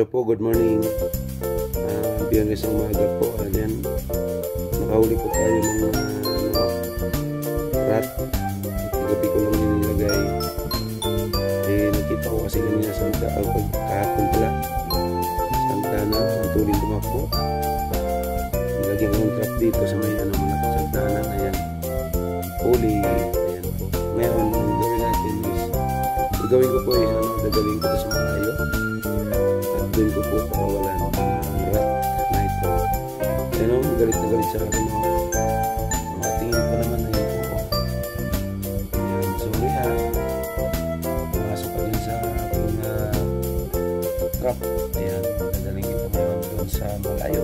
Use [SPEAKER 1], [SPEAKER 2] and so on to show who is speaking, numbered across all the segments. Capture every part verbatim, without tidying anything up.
[SPEAKER 1] po, good morning. Uh, Biyernes ng umaga po. Ayan, nakahuli po tayo ng uh, ano, rat. Gabi ko lang nilagay. Eh, nakita ko kasi kanina sa uh, kahapon pala. Santana, ang tuling tumakbo. Nilagyan ko ng trap dito sa may ano, Santana. Ayan, huli. Ayan po. Ngayon, ang gawin natin is, gagawin ko po is, ano, dadalhin ko po sa malayo. At doon ko po pakawalan ang rat na ito. Ayan o, galit na galit sa akin o. Makatingin pa naman na yun po. Ayan, sorry ha. Pumasok pa din sa aking uh, trap. Ayan, dadalhin ko ngayon doon sa malayo.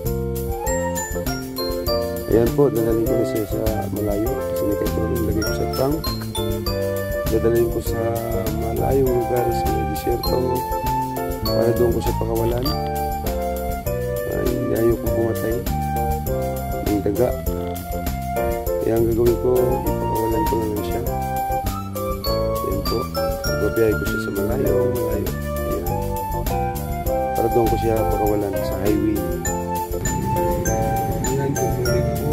[SPEAKER 1] Ayan po, dadalhin ko na siya sa malayo. Sinikay ko rin, lagay ko sa trunk. Dadalhin ko sa malayong lugar sa may disyerto para doon ko siya pakawalan. Uh, hindi ayaw kong pumatay ng daga. Kaya ang gagawin ko, ipakawalan ko lang siya. Ayan po, babiyay ko siya sa malayo malayo. Ayan, para doon ko siya pakawalan sa highway. Ayan po, balik po.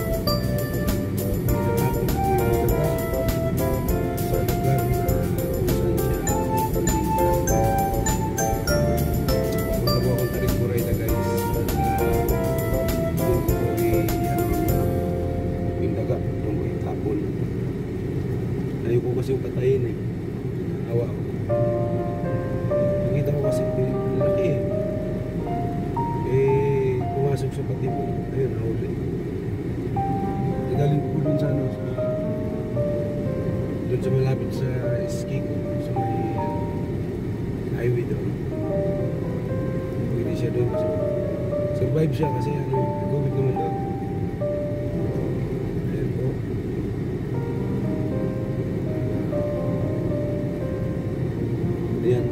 [SPEAKER 1] Ayaw ko kasi yung patayin eh. Awa ko. Nakita ko kasi laki eh. Eh, pumasok sa pati po. Ayun, nahuli. Nagaling ko dun sa ano, sa dun sa malapit sa ski ko. Sa may uh, highway doon. Pwede siya doon kasi survive siya kasi ano, COVID naman doon. Ayan.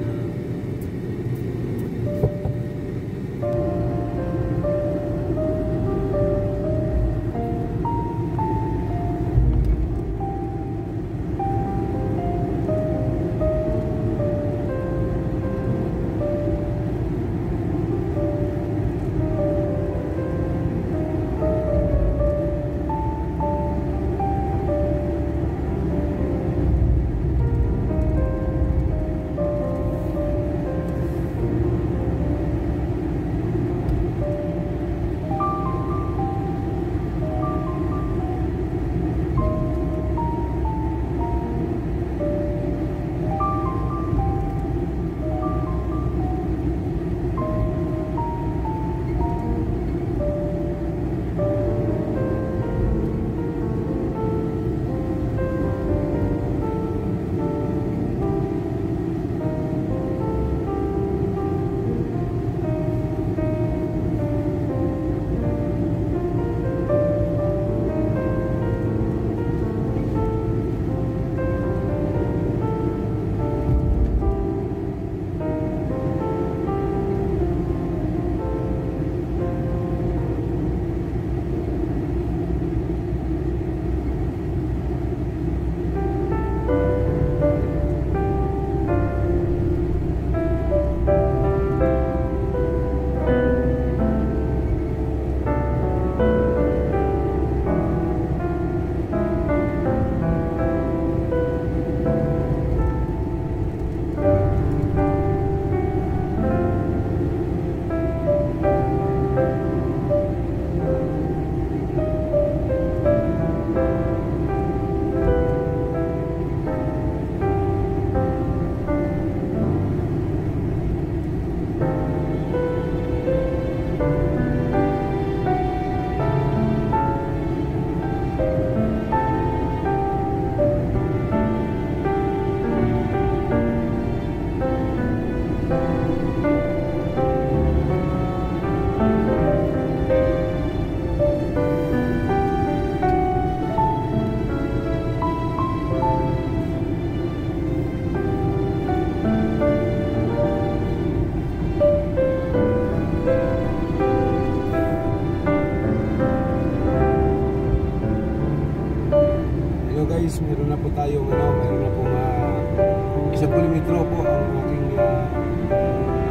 [SPEAKER 1] guys, meron na po tayong ano, meron na pong uh, isang kilometro po ang aking uh, uh,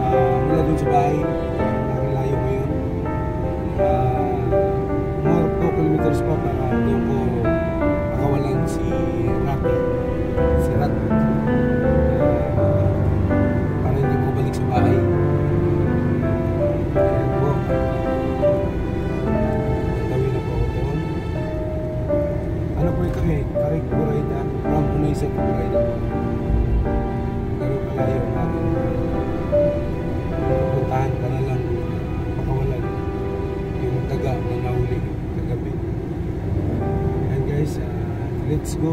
[SPEAKER 2] uh, mula dun sa bahay, nakalayo ko yun. Uh, more two kilometers pa para doon ko makawalan si Rocky, si Rat. Uh, para hindi ko balik sa bahay. Ayan po. Gawin na po ako doon. Ano po ito eh? Karik Buraida. From Unaysa to Buraida po. Ganun kalayo natin. Puntahan ka na lang makawalan yung taga na nahuli kagabi. And guys, uh, let's go.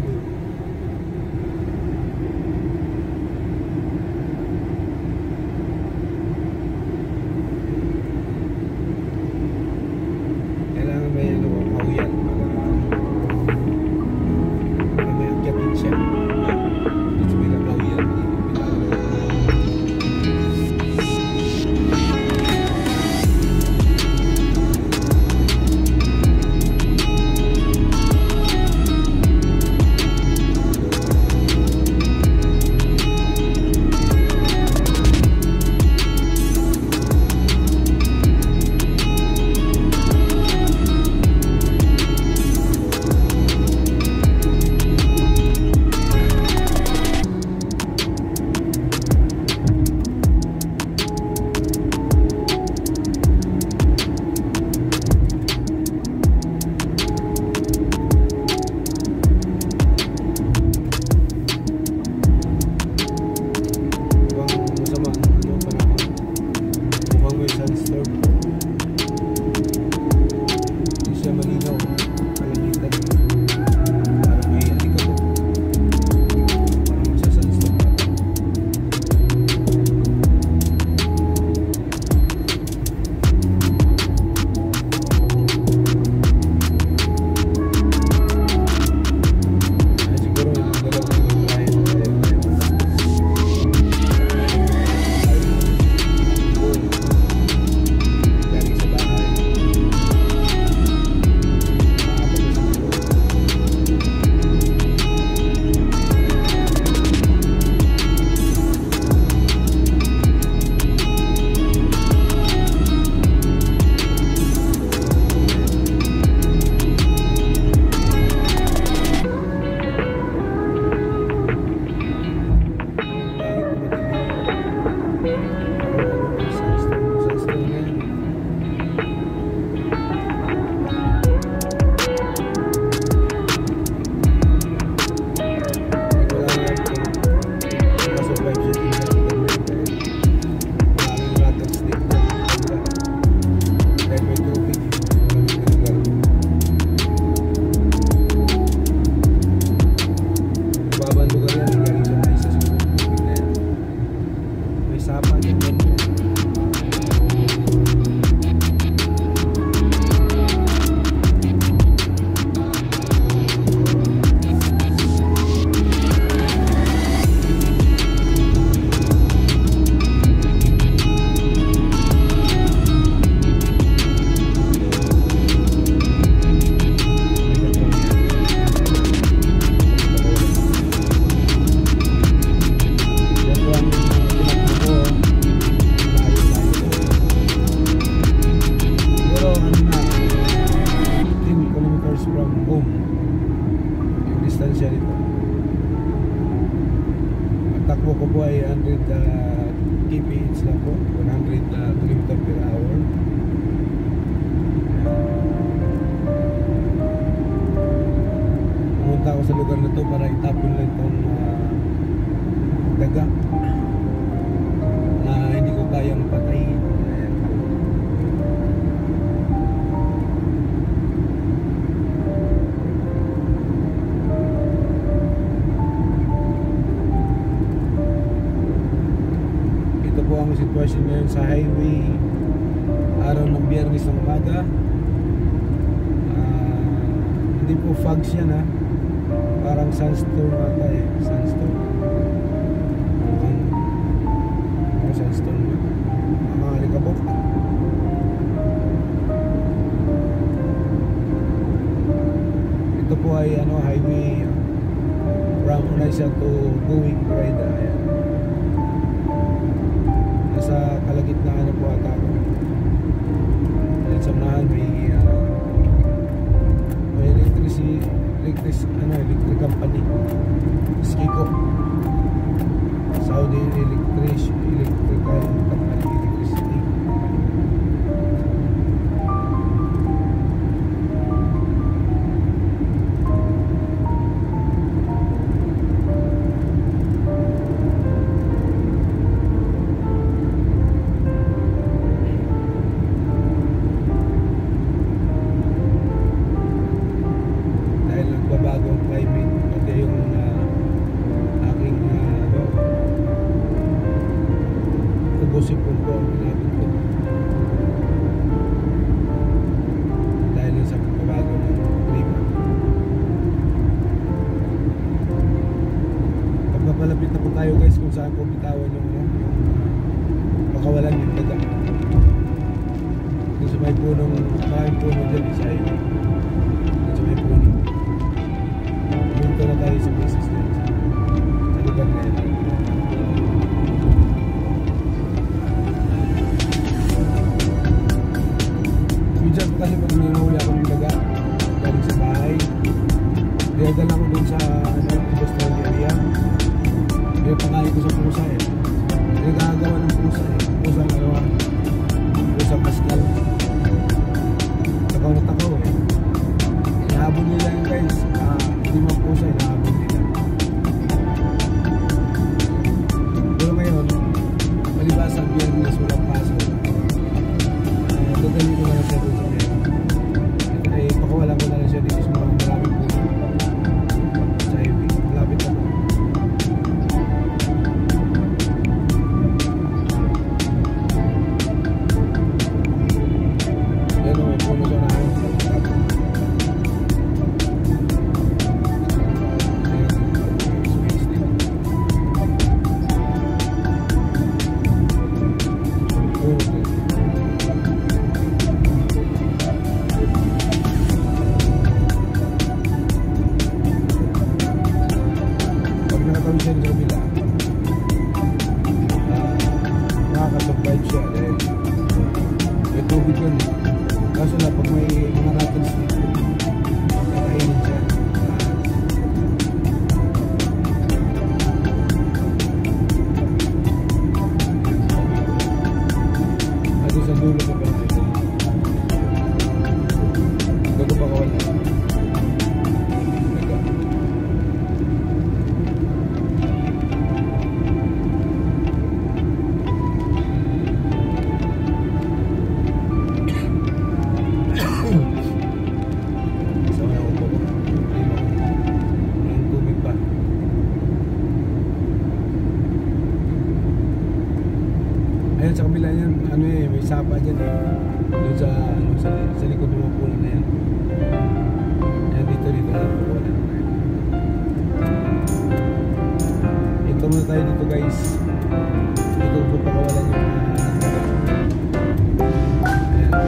[SPEAKER 2] Kailangan may ano, kahuyan para may agyatin siya. Dito may nakahuyan. Takbo ko po ay one hundred uh, K P H lang po, one hundred uh, kilometer per hour. Pumunta ako sa lugar na to para itapon lang itong uh, daga na hindi ko kayang patayin. Ang sitwasyon ngayon sa highway, araw ng Biyernes ng umaga. Uh, hindi po fog siya na, parang sandstorm ata eh, sandstorm. Mukhang uh, sandstorm na, mga alikabok. Ito po ay ano, highway uh, from Unaysa to going Buraida. Ayan. nasa kalagitnaan na po ata ako. At sa unahan may uh, may electricity electric ano electric company Skiko, Saudi electric electrical company electricity. Bagong climate, pati yung uh, aking uh, ano, ubosipon po ang ginamit ko dahil sa pagbabago ng klima. Pagpapalapit na po tayo guys kung saan po bitawan yung, yung uh, makawalan yung daga. Doon sa may punong, maraming puno dyan sa highway. Doon sa may puno. Punta na tayo sa business din sa lugar na yun. Minsan kasi pag ninahuli ako ng daga galing sa bahay, dinadala ko dun sa ano, industrial area. Pinapakain ko sa pusa eh. Pinagagawa ng pusa eh. Pusa ng arawan. Pusa Pascal. Takaw na takaw eh. Inahabol nila yun guys. Ah, hindi mo pusa, inahabol nila. Pero ngayon, malibasa ang biyernes walang paso. Uh, Dadali ko na lang siya doon sa ngayon. Ay, pakawalan ko na lang siya dito sa mga maraming puso. Sa highway. Malapit ako. Yan o, may puno sa nahan. Pag nakatawid siya sa kabila, uh, nakaka-survive siya dahil may tubig yun eh. Kaso na pag may mga rattles dito, kakainin siya. At sa dulo ko pa ito. Gago pa kawal na. Ayan sa kabila yan, ano eh, may sapa dyan eh. Doon sa, ano, sa, sa likod ng mga puno na yan. Ayan dito, dito. Wala na tayo. Ito muna tayo dito guys. Dito po pakawalan yung uh, daga. Ayan.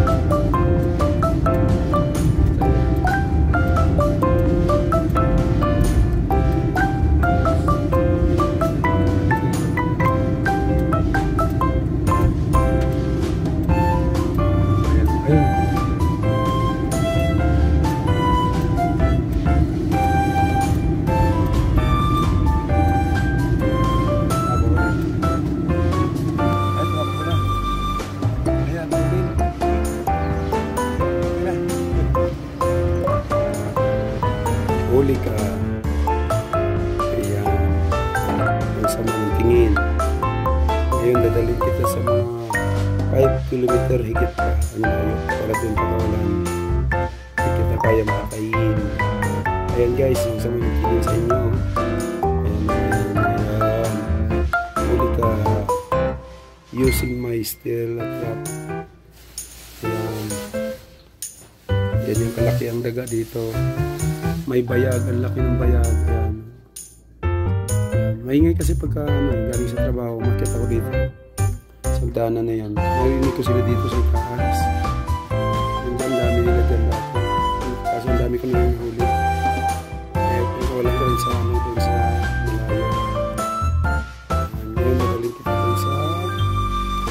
[SPEAKER 2] Huli ka, kaya ang samang tingin. Ngayon dadalhin kita sa mga five kilometer higit pa ang layo para din pakawalan hindi kita kaya makakain. Ayan guys, yung samang tingin sa inyo. Ayan, ayan, ayan. Huli ka using my steel trap. Ayan. Yan yung kalaki ang daga dito. May bayag, ang laki ng bayag. Ayan. Maingay kasi pagka ano, galing sa trabaho, makita ko dito. Sa daanan na yan. Narinig ko sila dito sa taas. Ang dami nila dyan dati. Kaso ang dami ko na yung huli. Kaya wala ko rin sa ano, dun sa malayo. Ngayon, magaling kita dun sa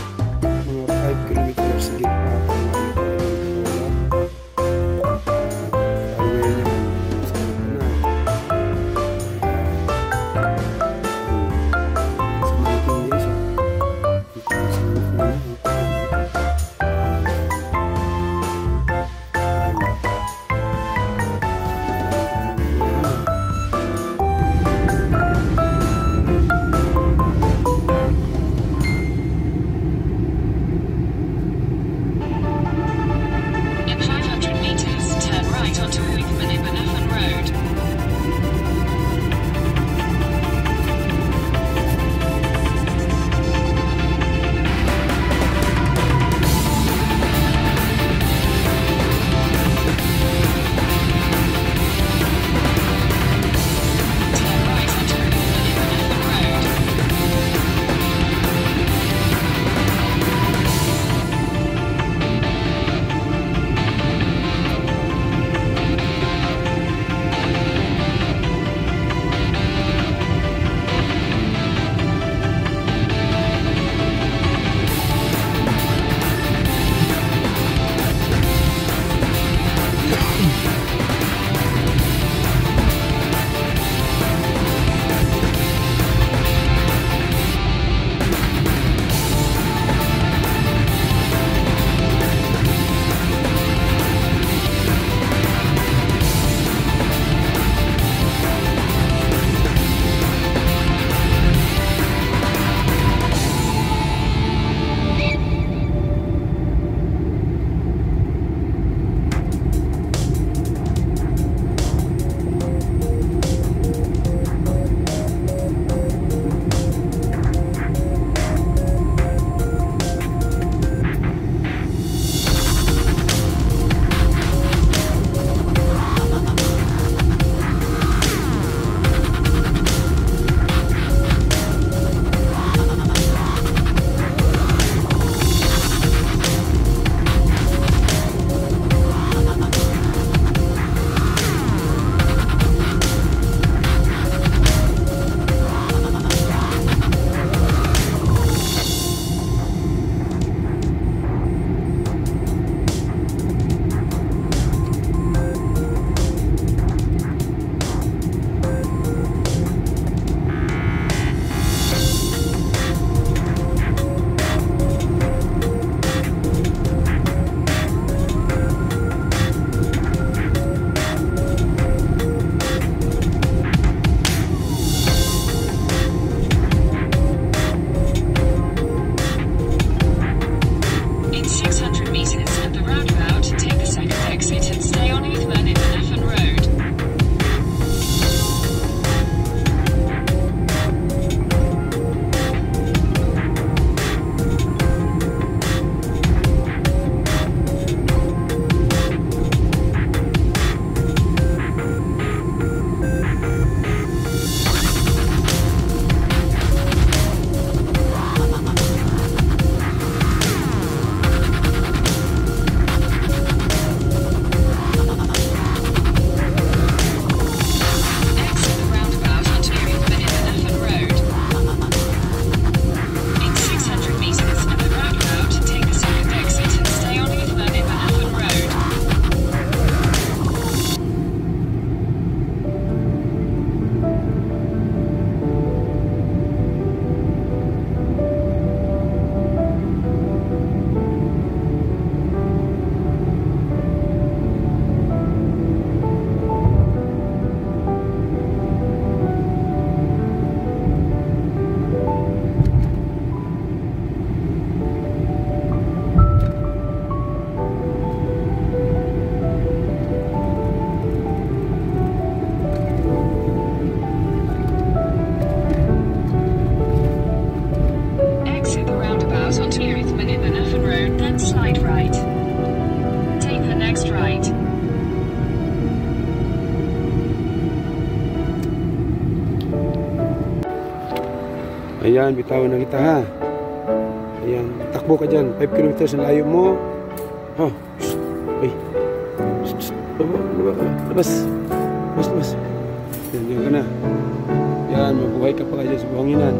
[SPEAKER 1] Ayan, bitawan na kita ha. Ayan, takbo ka dyan. five kilometers ang layo mo. Ha? Shhh. Ay. Shhh. Labas. Labas, labas. Yan, yan ka na. Yan, mabuhay ka pa kayo sa buhanginan.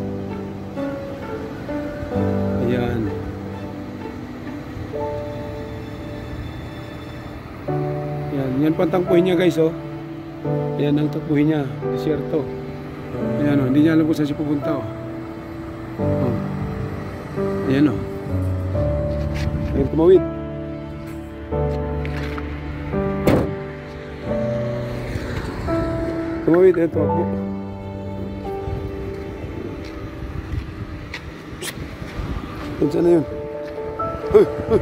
[SPEAKER 1] Ayan. Yan, yan pa ang takbuhin niya guys, oh. Yan ang takbuhin niya, desierto. Ayan, oh, hindi niya alam kung saan siya pupunta, oh. Oh. Ayan, oh. Ayan, tumawid. Tumawid, ayan, tumakbo. Kung saan na yun? Hey, hey.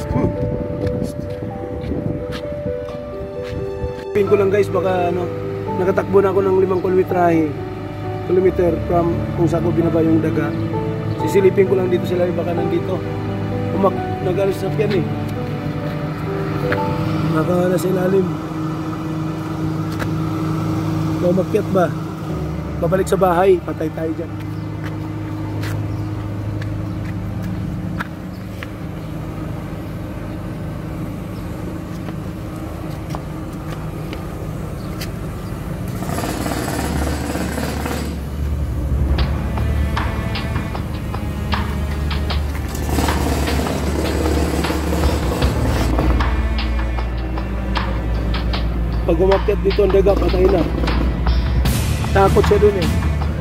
[SPEAKER 1] Pin ko lang guys, baka ano, nakatakbo na ako ng limang kilometrahe kilometer from kung saan ko binaba yung daga. Sisilipin ko lang dito sila, baka nandito umak, nag-alis sa piyan eh, baka nasa ilalim. Kung umakyat ba, babalik sa bahay, patay tayo dyan. Pag umakyat dito ang daga, patay na. Takot siya dun eh.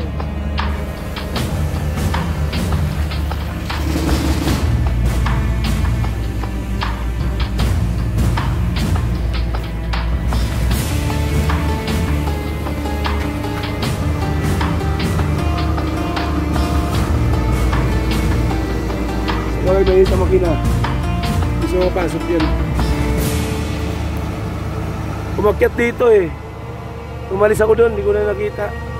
[SPEAKER 1] Wala na yun sa makina. Gusto mo pasok yun. Umakyat dito eh. Umalis ako doon, hindi ko na nakita.